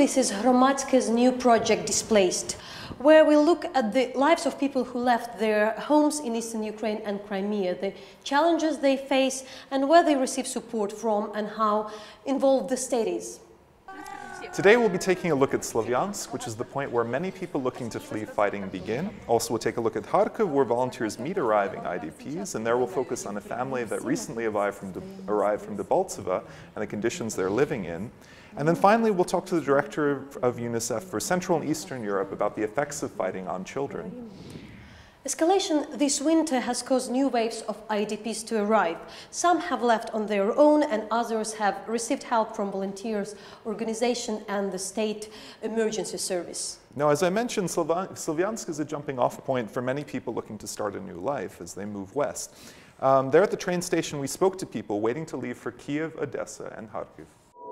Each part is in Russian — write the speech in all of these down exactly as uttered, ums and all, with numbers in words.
this is Hromadski's new project Displaced, where we look at the lives of people who left their homes in eastern Ukraine and Crimea, the challenges they face and where they receive support from and how involved the state is. Today we'll be taking a look at Slavyansk, which is the point where many people looking to flee fighting begin. Also we'll take a look at Kharkiv, where volunteers meet arriving I D Ps, and there we'll focus on a family that recently arrived from, De arrived from Debaltseve and the conditions they're living in. And then finally we'll talk to the director of UNICEF for Central and Eastern Europe about the effects of fighting on children. Escalation this winter has caused new waves of I D Ps to arrive. Some have left on their own and others have received help from volunteers, organizations and the state emergency service. Now, as I mentioned, Slavyansk is a jumping off point for many people looking to start a new life as they move west. Um, there at the train station we spoke to people waiting to leave for Kiev, Odessa and Kharkiv.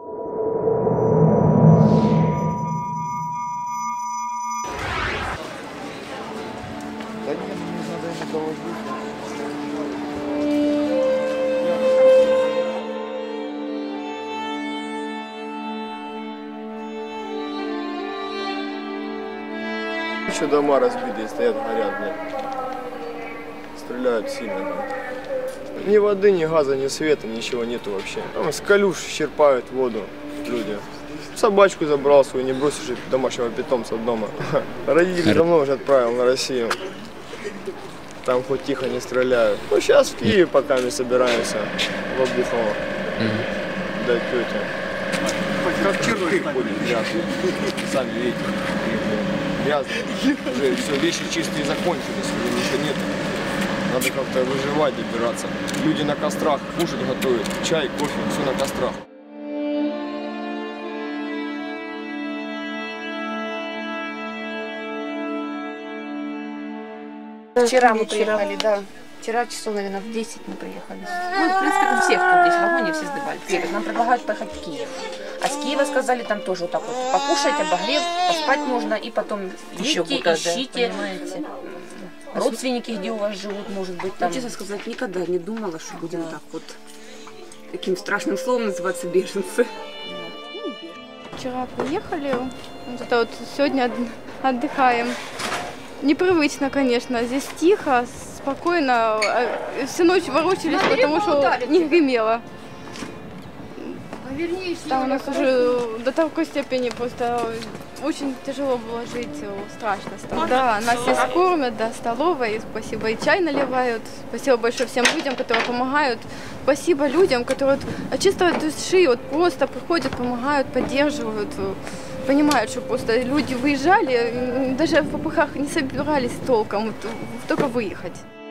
Еще дома разбитые стоят, горят, блядь. Стреляют сильно. Ни воды, ни газа, ни света, ничего нету вообще. Там с калюш черпают воду люди. Собачку забрал свою, не бросишь домашнего питомца дома. Родители давно уже отправил на Россию. Там хоть тихо не стреляют. Ну сейчас в Киеве пока мы собираемся, в Обухово. Дать тете. Как черты ходят грязные. Сами видите. Грязно. Уже все, вещи чистые закончились, уже ничего нет. Надо как-то выживать, добираться. Люди на кострах кушать готовят, чай, кофе, все на кострах. Вчера мы приехали, да. Вчера часов, наверное, в десять мы приехали. Ну, в принципе, у всех тут здесь в вагоне все сдавали. Киев. Нам предлагают поехать в Киев. А с Киева сказали, там тоже вот так вот покушать, обогрев, поспать можно, и потом еще ищите, понимаете. Родственники, где у вас живут, может быть, там. Ну, честно сказать, никогда не думала, что будем так вот, таким страшным словом называться беженцы. Вчера приехали, вот вот сегодня отдыхаем. Непривычно, конечно, здесь тихо, спокойно, всю ночь ворочались, потому что не гремело. Там у нас уже до такой степени просто очень тяжело было жить, страшно стало. Да, нас здесь кормят, да, столовой, спасибо, и чай наливают. Спасибо большое всем людям, которые помогают. Спасибо людям, которые от чистой души вот просто приходят, помогают, поддерживают. Понимают, что просто люди выезжали, даже в попыхах не собирались толком, вот, только выехать.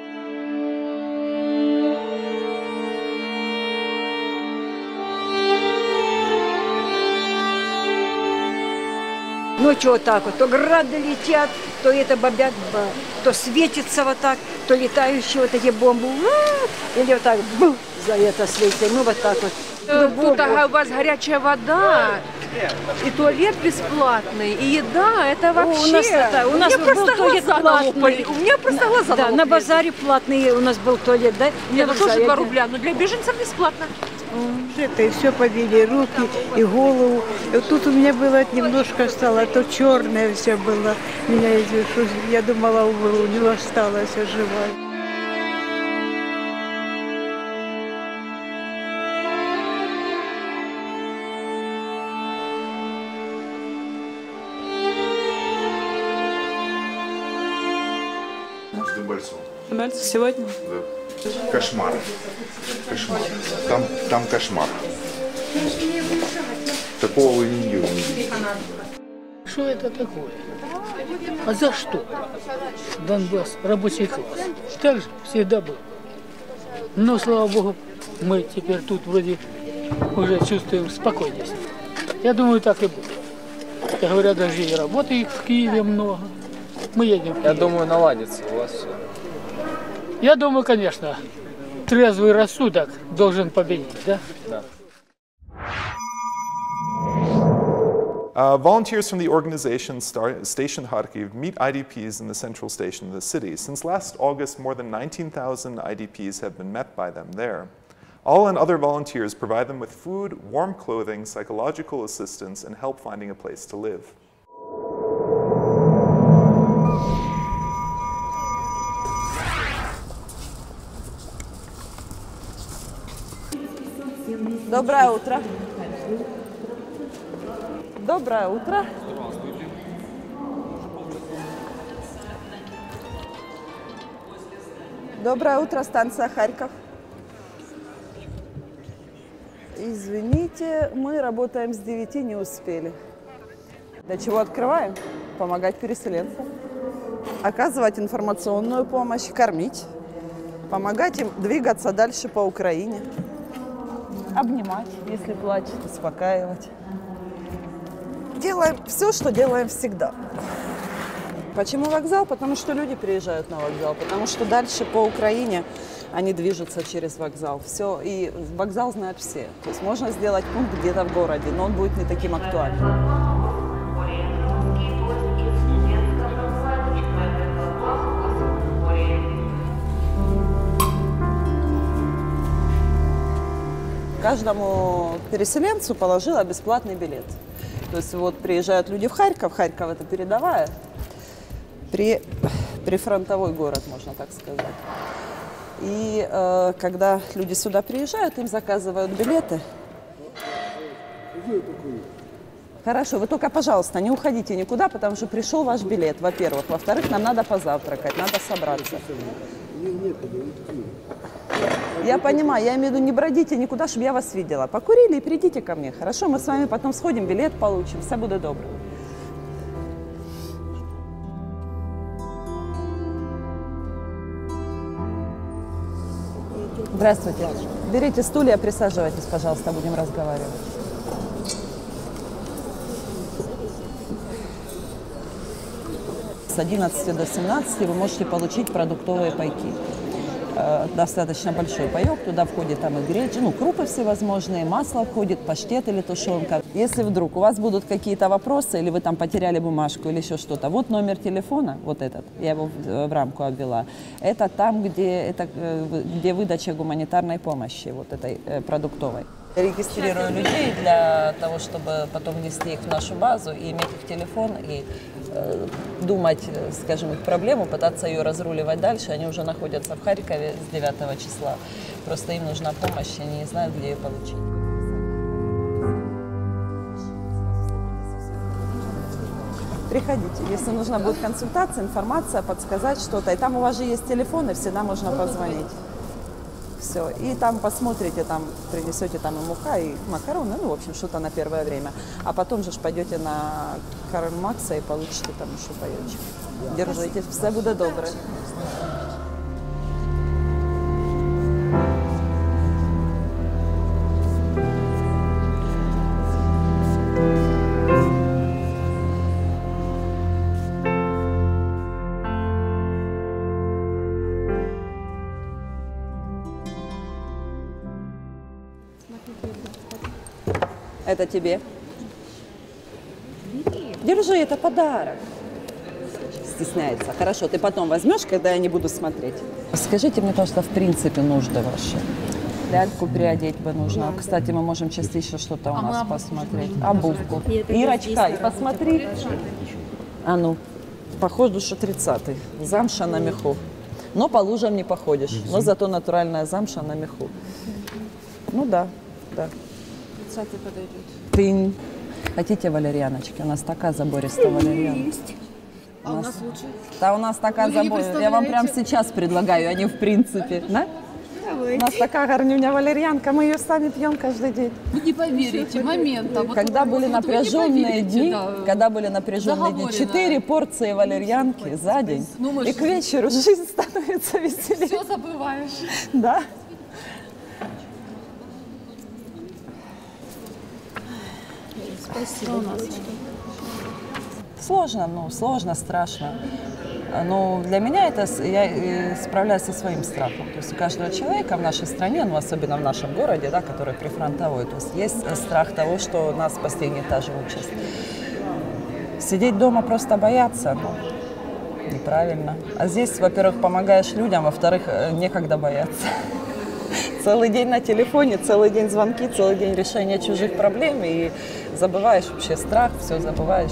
Ночью вот так вот, то грады летят, то это бомбят, то светится вот так, то летающие вот такие бомбы, или вот так, бу, за это светится, ну вот так вот. Тут у вас горячая вода, и туалет бесплатный, и еда, это вообще... У нас, это, у нас был туалет платный. У меня просто глаза да, на базаре платный у нас был туалет, да? Нет, ну тоже два рубля, но для беженцев бесплатно. Это и все побили, руки и голову. И вот тут у меня было немножко стало, а то черное все было. Меня, я думала, у него осталось оживать. Дебальцево сегодня? Да. Кошмар. Кошмар. Там, там кошмар. Такого вы не видели. Что это такое? А за что? Донбасс, рабочий класс. Так же всегда был. Но, слава богу, мы теперь тут вроде уже чувствуем спокойность. Я думаю, так и будет. Как говорят, даже и работы в Киеве много. Мы едем в Киев. Я думаю, наладится у вас все. Я думаю, конечно, трезвый рассудок должен победить, да? Да. Uh, volunteers from the organization Star Station Kharkiv meet I D Ps in the central station of the city. Since last August, more than nineteen thousand I D Ps have been met by them there. All and other volunteers provide them with food, warm clothing, psychological assistance, and help finding a place to live. Доброе утро. Доброе утро. Доброе утро, станция Харьков. Извините, мы работаем с девяти, не успели. Для чего открываем? Помогать переселенцам. Оказывать информационную помощь, кормить. Помогать им двигаться дальше по Украине. Обнимать, если плачет, успокаивать. Делаем все, что делаем всегда. Почему вокзал? Потому что люди приезжают на вокзал, потому что дальше по Украине они движутся через вокзал. Все, и вокзал знают все. То есть можно сделать пункт где-то в городе, но он будет не таким актуальным. Каждому переселенцу положила бесплатный билет. То есть вот приезжают люди в Харьков, Харьков это передовая, при, прифронтовой город, можно так сказать. И э, когда люди сюда приезжают, им заказывают билеты. Хорошо, вы только, пожалуйста, не уходите никуда, потому что пришел ваш билет, во-первых. Во-вторых, нам надо позавтракать, надо собраться. Я понимаю, я имею в виду, не бродите никуда, чтобы я вас видела. Покурили и придите ко мне, хорошо? Мы с вами потом сходим, билет получим, все будет добро. Здравствуйте. Берите стулья, присаживайтесь, пожалуйста, будем разговаривать. С одиннадцати до семнадцати вы можете получить продуктовые пайки. Достаточно большой паек, туда входит там и гречка, ну, крупы всевозможные, масло входит, паштет или тушенка. Если вдруг у вас будут какие-то вопросы, или вы там потеряли бумажку или еще что-то, вот номер телефона, вот этот, я его в, в рамку обвела, это там, где, это, где выдача гуманитарной помощи, вот этой э, продуктовой. Регистрирую людей для того, чтобы потом внести их в нашу базу и иметь их телефон и э, думать, скажем, их проблему, пытаться ее разруливать дальше. Они уже находятся в Харькове с девятого числа. Просто им нужна помощь, они не знают, где ее получить. Приходите, если нужна будет консультация, информация, подсказать что-то. И там у вас же есть телефоны, всегда можно позвонить. Все, и там посмотрите, там принесете там и мука, и макароны, ну, в общем, что-то на первое время. А потом же пойдете на Карл Макса и получите там еще паёчек. Держите, все будет добре. Это тебе. Держи, это подарок. Стесняется. Хорошо, ты потом возьмешь, когда я не буду смотреть. Скажите мне, пожалуйста, в принципе, нужды ваши. Ляльку приодеть бы нужно. Кстати, мы можем сейчас еще что-то у нас посмотреть. Обувку. Ирочка, посмотри. А ну, похоже, что тридцатый. Замша на меху. Но по лужам не походишь. Но зато натуральная замша на меху. Ну да, да. тридцатый подойдет. Тынь. Хотите валерьяночки? У нас такая забористая валерьянка. Есть. А у нас лучше? Да, у нас такая забористая. Я вам прямо сейчас предлагаю, а не в принципе. Да? У нас такая горнюня валерьянка, мы ее сами пьем каждый день. Вы не поверите, момент. Вот когда, вот, были вот, напряженные поверите, дни, да. когда были напряженные дни, четыре порции валерьянки за день, ну, и к вечеру жизнь становится веселее. Все забываешь. Да. Спасибо. Сложно, ну, сложно, страшно. Но для меня это, я справляюсь со своим страхом. То есть у каждого человека в нашей стране, ну, особенно в нашем городе, да, который прифронтовой, то есть есть страх того, что нас последний этаж участь. Сидеть дома просто бояться, ну, неправильно. А здесь, во-первых, помогаешь людям, во-вторых, некогда бояться. Целый день на телефоне, целый день звонки, целый день решения чужих проблем, и забываешь вообще страх, все забываешь.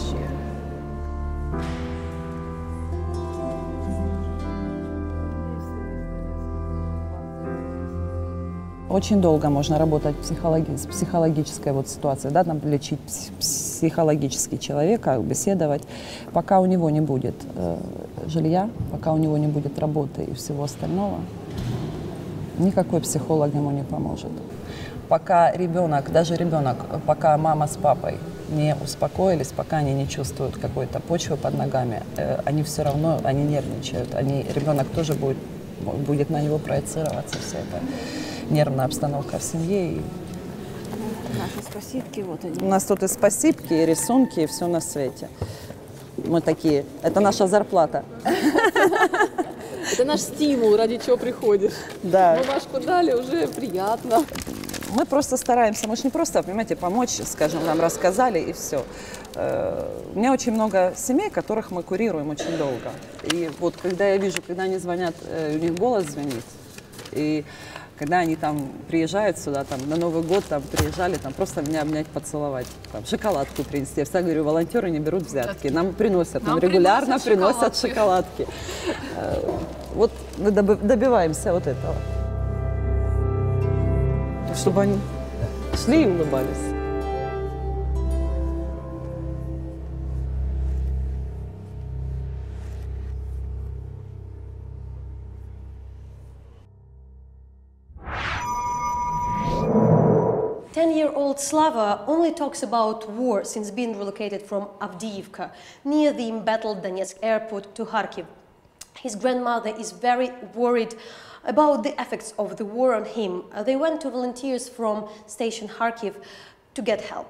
Очень долго можно работать психологи- с психологической вот ситуацией, да, там, лечить психологически человека, беседовать, пока у него не будет э, жилья, пока у него не будет работы и всего остального, никакой психолог ему не поможет. Пока ребенок, даже ребенок, пока мама с папой не успокоились, пока они не чувствуют какой-то почвы под ногами, э, они все равно, они нервничают, они, ребенок тоже будет, будет на него проецироваться все это. Нервная обстановка в семье. И... Наши спасибки, вот они. У нас тут и спасибки, и рисунки, и все на свете. Мы такие, это наша зарплата. Это наш стимул, ради чего приходишь. Да. Бумажку дали, уже приятно. Мы просто стараемся, мы же не просто, понимаете, помочь, скажем, нам рассказали и все. У меня очень много семей, которых мы курируем очень долго. И вот когда я вижу, когда они звонят, у них голос звенит, и когда они там приезжают сюда, там, на Новый год там, приезжали, там, просто меня обнять, поцеловать, там, шоколадку принести. Я всегда говорю, волонтеры не берут взятки, нам приносят, нам, нам регулярно приносят шоколадки. Вот мы добиваемся вот этого, чтобы они шли и улыбались. ten-year-old Slava only talks about war since being relocated from Avdiivka, near the embattled Donetsk airport, to Kharkiv. His grandmother is very worried about the effects of the war on him. Uh, they went to volunteers from Station Kharkiv to get help.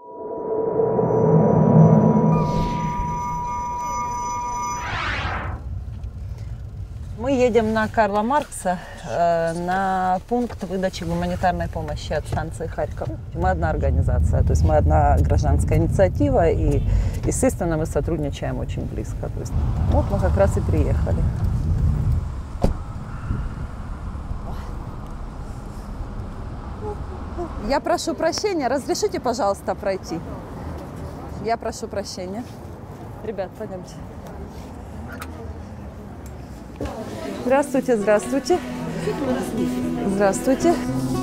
Мы едем на Карла Маркса, э, на пункт выдачи гуманитарной помощи от станции Харьков. Мы одна организация, то есть мы одна гражданская инициатива, и, естественно, мы сотрудничаем очень близко. То есть, вот мы как раз и приехали. Я прошу прощения, разрешите, пожалуйста, пройти? Я прошу прощения. Ребят, пойдемте. Здравствуйте, здравствуйте. Здравствуйте.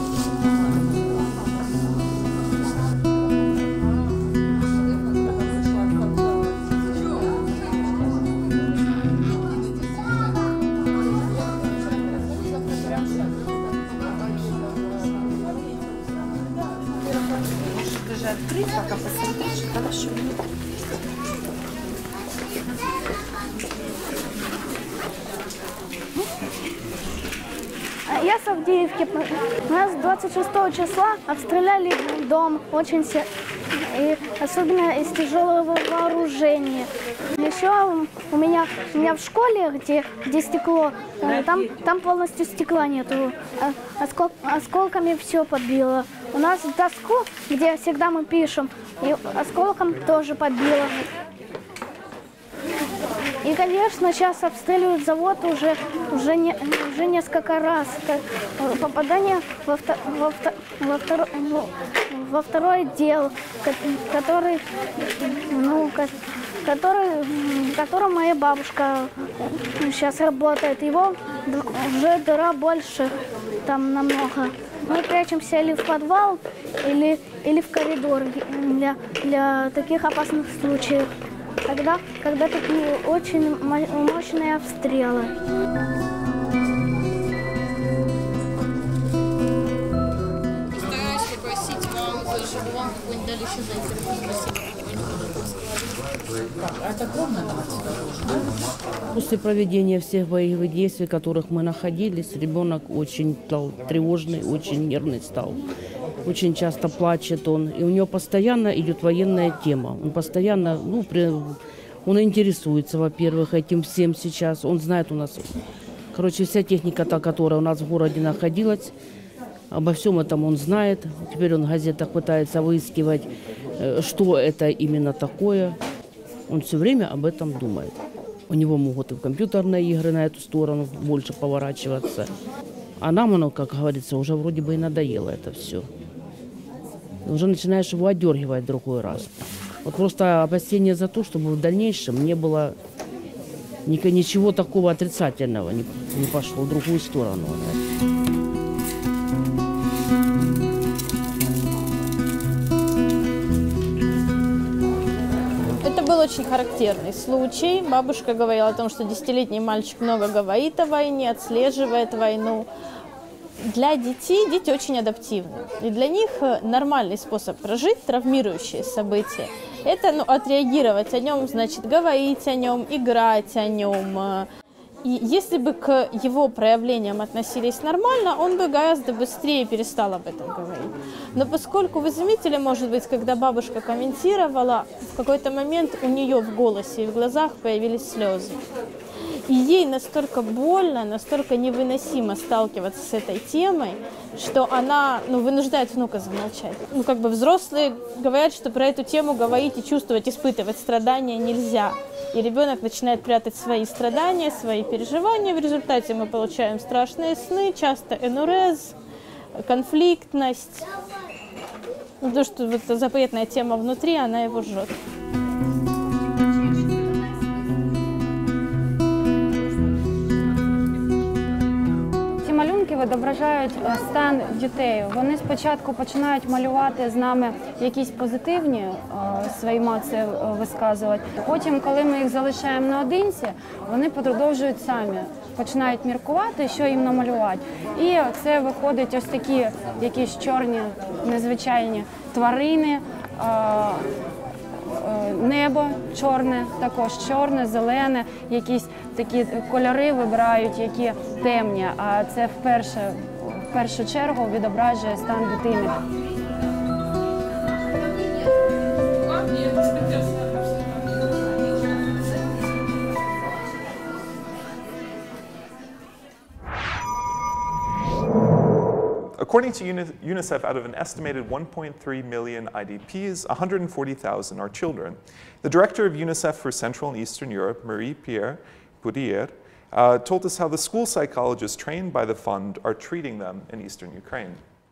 Даже открыть, пока посмотреть, хорошо. Я с Авдеевки. У нас двадцать шестого числа обстреляли дом очень сильно, и особенно из тяжелого вооружения. Еще у меня, у меня в школе, где, где стекло, там, там полностью стекла нету. Оскол, осколками все подбило. У нас доску, где всегда мы пишем, и осколком тоже подбило. И, конечно, сейчас обстреливают завод уже, уже, не, уже несколько раз. Попадание во, во, во, второй, во второй отдел, который, ну, который, в котором моя бабушка сейчас работает. Его уже дыра больше, там намного. Мы прячемся или в подвал, или, или в коридор для, для таких опасных случаев. Когда, когда такие очень мощные обстрелы. Стараюсь попросить вам за шаблон какой-нибудь дали еще А это кровная После проведения всех боевых действий, в которых мы находились, ребенок очень стал тревожный, очень нервный стал. Очень часто плачет он, и у него постоянно идет военная тема. Он постоянно, ну, при, он интересуется, во-первых, этим всем сейчас. Он знает у нас, короче, вся техника, та, которая у нас в городе находилась, обо всем этом он знает. Теперь он в газетах пытается выискивать, что это именно такое. Он все время об этом думает. У него могут и в компьютерные игры на эту сторону больше поворачиваться. А нам оно, как говорится, уже вроде бы и надоело это все. Уже начинаешь его отдергивать в другой раз. Вот просто опасение за то, чтобы в дальнейшем не было ничего такого отрицательного, не, не пошло в другую сторону. Это был очень характерный случай. Бабушка говорила о том, что десятилетний мальчик много говорит о войне, отслеживает войну. Для детей дети очень адаптивны. И для них нормальный способ прожить травмирующие события – это ну, отреагировать о нем, значит, говорить о нем, играть о нем. И если бы к его проявлениям относились нормально, он бы гораздо быстрее перестал об этом говорить. Но поскольку вы заметили, может быть, когда бабушка комментировала, в какой-то момент у нее в голосе и в глазах появились слезы. И ей настолько больно, настолько невыносимо сталкиваться с этой темой, что она ну, вынуждает внука замолчать. Ну, как бы взрослые говорят, что про эту тему говорить и чувствовать, испытывать страдания нельзя. И ребенок начинает прятать свои страдания, свои переживания. В результате мы получаем страшные сны, часто энурез, конфликтность. Потому что вот запретная тема внутри, она его жжет. Малюнки відображають стан дітей. Вони спочатку починають малювати з нами якісь позитивні е, свої емоції висказувати. Потім, коли ми їх залишаємо наодинці, вони продовжують самі, починають міркувати, що їм намалювати. І це виходить ось такі якісь чорні, незвичайні тварини, е, небо чорне, також чорне, зелене, якісь такі кольори вибирають, які темні, а це вперше, в першу чергу відображує стан дитини. According to UNICEF, out of an estimated one point three million I D Ps, one hundred forty thousand are children. The director of UNICEF for Central and Eastern Europe, Marie-Pierre Poudrier, uh, told us how the school psychologists trained by the fund are treating them in eastern Ukraine.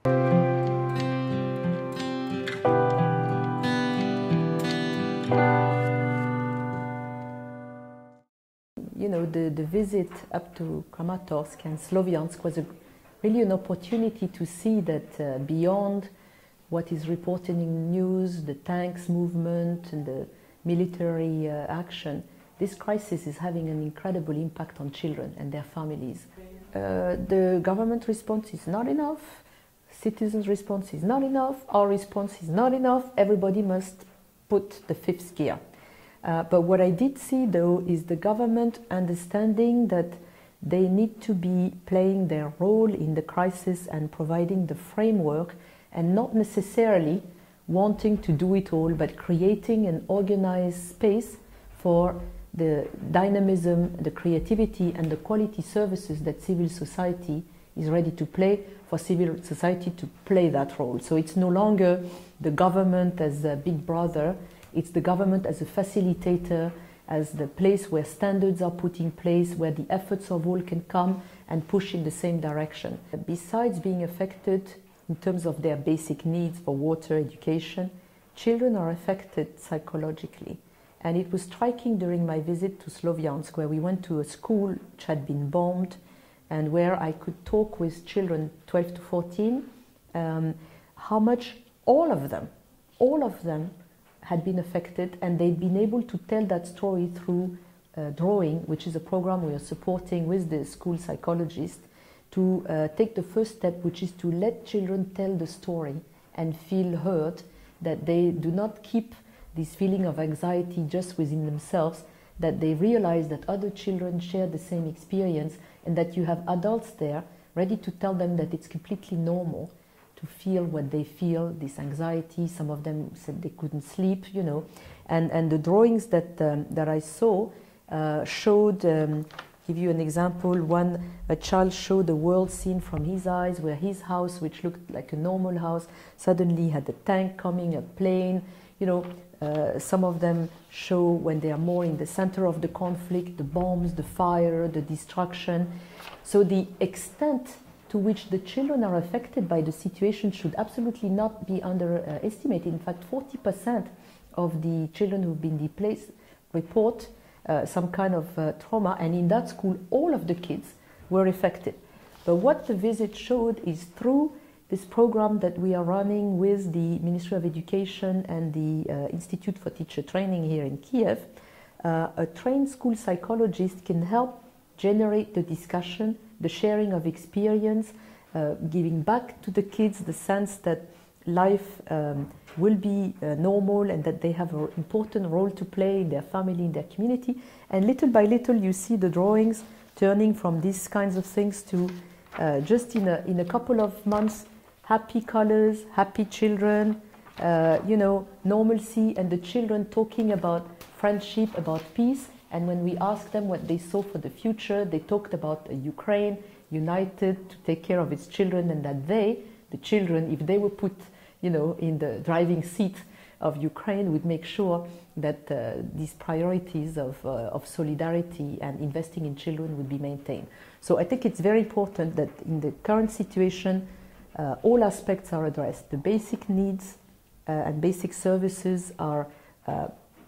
You know, the, the visit up to Kramatorsk and Sloviansk was a really an opportunity to see that uh, beyond what is reported in news, the tanks movement and the military uh, action, this crisis is having an incredible impact on children and their families. Uh, the government response is not enough, citizens' response is not enough, our response is not enough, everybody must put the fifth gear. Uh, but what I did see though is the government understanding that they need to be playing their role in the crisis and providing the framework and not necessarily wanting to do it all, but creating an organized space for the dynamism, the creativity and the quality services that civil society is ready to play, for civil society to play that role. So it's no longer the government as a big brother, it's the government as a facilitator, as the place where standards are put in place, where the efforts of all can come and push in the same direction. Besides being affected in terms of their basic needs for water, education, children are affected psychologically. And it was striking during my visit to Sloviansk, where we went to a school which had been bombed and where I could talk with children twelve to fourteen, um, how much all of them, all of them had been affected, and they'd been able to tell that story through uh, drawing, which is a program we are supporting with the school psychologist, to uh, take the first step, which is to let children tell the story and feel heard, that they do not keep this feeling of anxiety just within themselves, that they realize that other children share the same experience and that you have adults there ready to tell them that it's completely normal to feel what they feel, this anxiety. Some of them said they couldn't sleep, you know. And, and the drawings that, um, that I saw uh, showed, um, give you an example, one, a child showed the world seen from his eyes, where his house, which looked like a normal house, suddenly had a tank coming, a plane, you know. Uh, some of them show when they are more in the center of the conflict, the bombs, the fire, the destruction. So the extent to which the children are affected by the situation should absolutely not be underestimated. In fact, forty percent of the children who've been displaced report uh, some kind of uh, trauma, and in that school all of the kids were affected. But what the visit showed is through this program that we are running with the Ministry of Education and the uh, Institute for Teacher Training here in Kiev, uh, a trained school psychologist can help generate the discussion, the sharing of experience, uh, giving back to the kids the sense that life um, will be uh, normal and that they have an important role to play in their family, in their community. And little by little you see the drawings turning from these kinds of things to uh, just in a, in a couple of months, happy colors, happy children, uh, you know, normalcy, and the children talking about friendship, about peace. And when we asked them what they saw for the future, they talked about a Ukraine united to take care of its children, and that they, the children, if they were put, you know, in the driving seat of Ukraine, would make sure that uh, these priorities of, uh, of solidarity and investing in children would be maintained. So I think it's very important that in the current situation, uh, all aspects are addressed. The basic needs uh, and basic services are uh,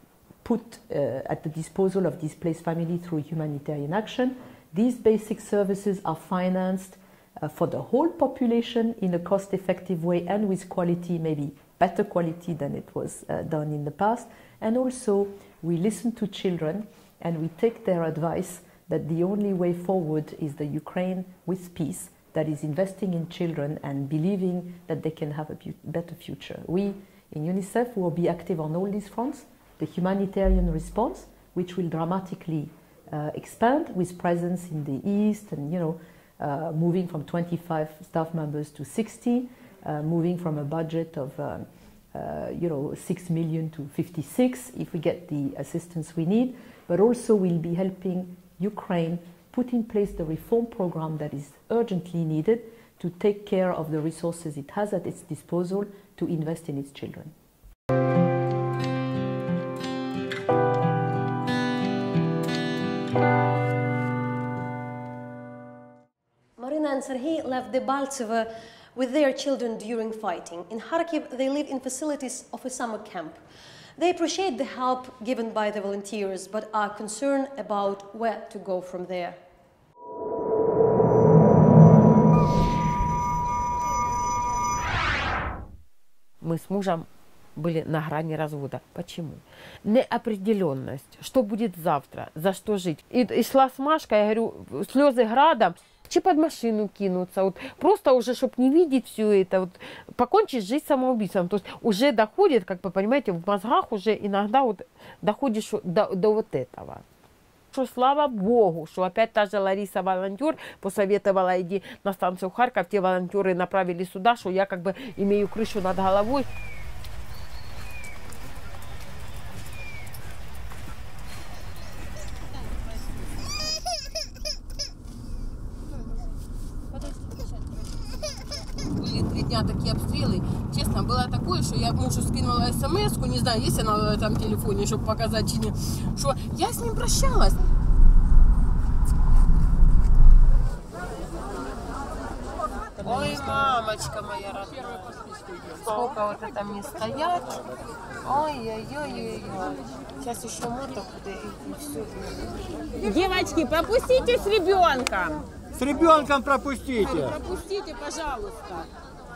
put uh, at the disposal of displaced families through humanitarian action. These basic services are financed uh, for the whole population in a cost-effective way and with quality, maybe better quality than it was uh, done in the past. And also, we listen to children and we take their advice that the only way forward is the Ukraine with peace, that is investing in children and believing that they can have a better future. We in UNICEF will be active on all these fronts. The humanitarian response, which will dramatically uh, expand with presence in the East and, you know, uh, moving from twenty-five staff members to sixty, uh, moving from a budget of, um, uh, you know, six million to fifty-six if we get the assistance we need. But also we'll be helping Ukraine put in place the reform program that is urgently needed to take care of the resources it has at its disposal to invest in its children. Marina and Sergei left Debaltseve with their children during fighting. In Kharkiv, they live in facilities of a summer camp. They appreciate the help given by the volunteers, but are concerned about where to go from there. Мы с мужем были на грани развода. Почему? Неопределенность. Что будет завтра? За что жить? И, и шла с Машкой, я говорю, слезы градом. Чи под машину кинуться, вот, просто уже, чтобы не видеть все это, вот, покончить жизнь самоубийством. То есть уже доходит, как вы понимаете, в мозгах уже иногда вот доходишь до, до вот этого. Что слава Богу, что опять та же Лариса, волонтер, посоветовала иди на станцию Харьков, те волонтеры направили сюда, что я как бы имею крышу над головой. Три дня такие обстрелы. Честно, было такое, что я мужу скинула смс-ку, не знаю, есть она на там телефоне, чтобы показать, что я с ним прощалась. Ой, мамочка моя родная. Сколько вот это мне стоят. Ой-ой-ой-ой. Сейчас еще моток и все. Девочки, пропустите с ребенком. С ребенком пропустите. Пропустите, пожалуйста.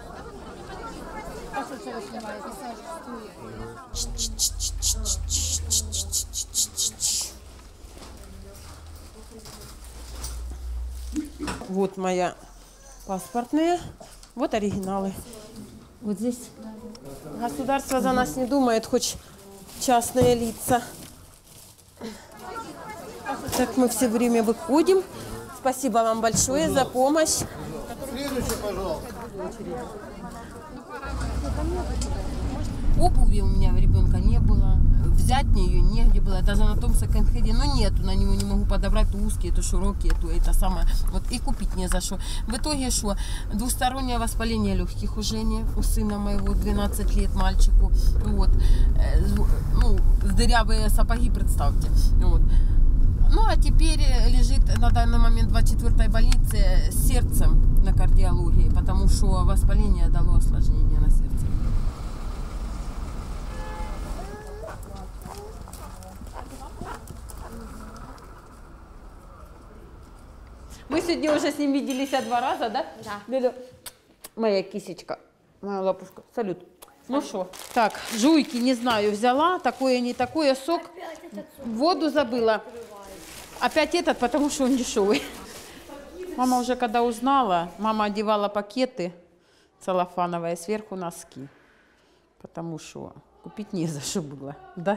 Вот моя паспортные, вот оригиналы. Вот здесь. Государство за нас не думает, хоть частные лица. Так мы все время выходим. Спасибо вам большое за помощь. Следующий, пожалуйста. Обуви у меня у ребенка не было. Взять мне ее негде было. Даже на том секонд-хенде. Но нету, на него не могу подобрать. То узкие, то широкие, то это самое. Вот и купить не за что. В итоге что? Двустороннее воспаление легких у Жени, у сына моего, двенадцать лет мальчику. Вот. Ну, дырявые сапоги, представьте. Вот. Ну, а теперь лежит на данный момент в двадцать четвёртой больнице с сердцем на кардиологии, потому что воспаление дало осложнение на сердце. Мы сегодня уже с ним виделись два раза, да? Да. Моя кисечка, моя лапушка. Салют. Ну что, так, жуйки, не знаю, взяла, такое, не такое, сок, воду забыла. Опять этот, потому что он дешевый. Мама уже когда узнала, мама одевала пакеты целлофановые, сверху носки. Потому что купить не за что было, да?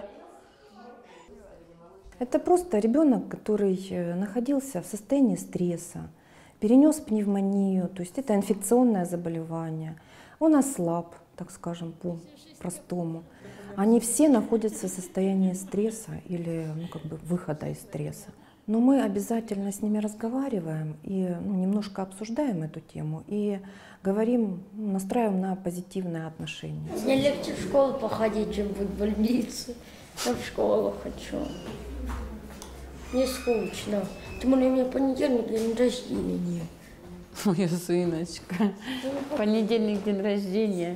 Это просто ребенок, который находился в состоянии стресса, перенес пневмонию, то есть это инфекционное заболевание. Он ослаб, так скажем, по-простому. Они все находятся в состоянии стресса или ну, как бы выхода из стресса. Но мы обязательно с ними разговариваем и ну, немножко обсуждаем эту тему и говорим, настраиваем на позитивные отношения. Мне легче в школу походить, чем быть в больнице. Я в школу хочу. Мне скучно. Тем более у меня понедельник день рождения. Моя сыночка. Понедельник день рождения.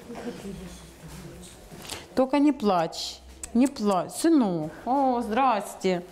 Только не плачь. Не плачь. Сынок. О, здрасте.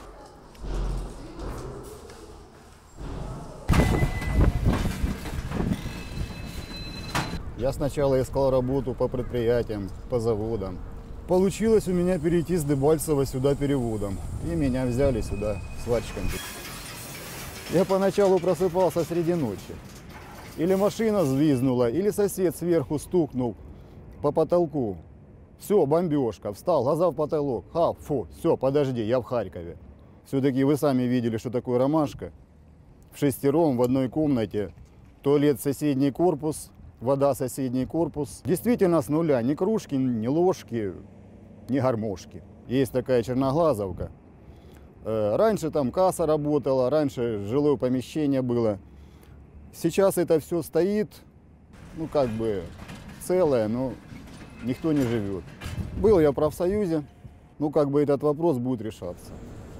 Я сначала искал работу по предприятиям, по заводам. Получилось у меня перейти с Дебальцева сюда переводом. И меня взяли сюда сварщиком. Я поначалу просыпался среди ночи. Или машина взвизгнула, или сосед сверху стукнул по потолку. Все, бомбежка. Встал, глаза в потолок. Ха, фу, все, подожди, я в Харькове. Все-таки вы сами видели, что такое ромашка. В шестером в одной комнате. Туалет, соседний корпус, вода, соседний корпус. Действительно с нуля. Ни кружки, ни ложки, ни гармошки. Есть такая черноглазовка. Раньше там касса работала, раньше жилое помещение было. Сейчас это все стоит, ну как бы целое, но никто не живет. Был я в профсоюзе, ну как бы этот вопрос будет решаться.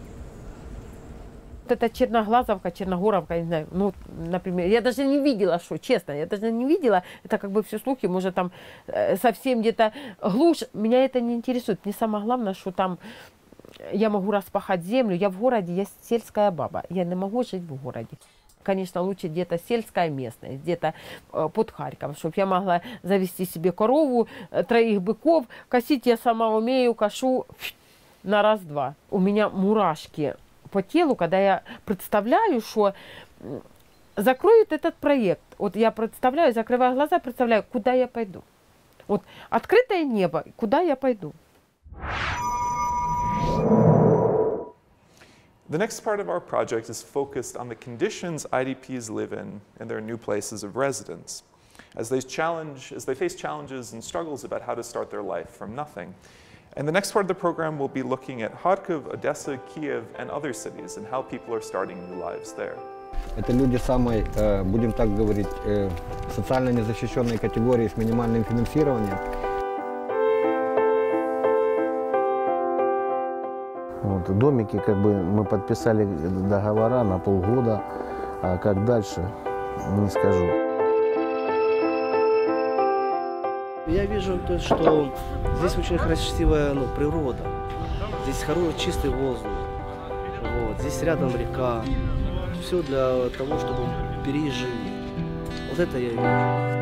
Вот эта Черноглазовка, Черногоровка, не знаю, ну, например, я даже не видела, что, честно, я даже не видела, это как бы все слухи, может там э, совсем где-то глушь, меня это не интересует. Мне самое главное, что там я могу распахать землю, я в городе, я сельская баба, я не могу жить в городе. Конечно, лучше где-то сельская местность, где-то э, под Харьков, чтобы я могла завести себе корову, э, троих быков, косить я сама умею, кошу на раз-два. У меня мурашки по телу, когда я представляю, что закроют этот проект. Вот я представляю, закрываю глаза, представляю, куда я пойду. Вот открытое небо, куда я пойду. The next part of our project is focused on the conditions I D Ps live in in their new places of residence, as they challenge, as they face challenges and struggles about how to start their life from nothing. And the next part of the program will be looking at Kharkiv, Odessa, Kiev, and other cities and how people are starting new lives there. Это люди самой, будем так говорить, социально незащищенной категории с минимальным финансированием. Вот, домики, как бы мы подписали договора на полгода, а как дальше, не скажу. Я вижу, то, что здесь очень красивая ну, природа, здесь хороший чистый воздух, вот, здесь рядом река, все для того, чтобы переезжать. Вот это я вижу.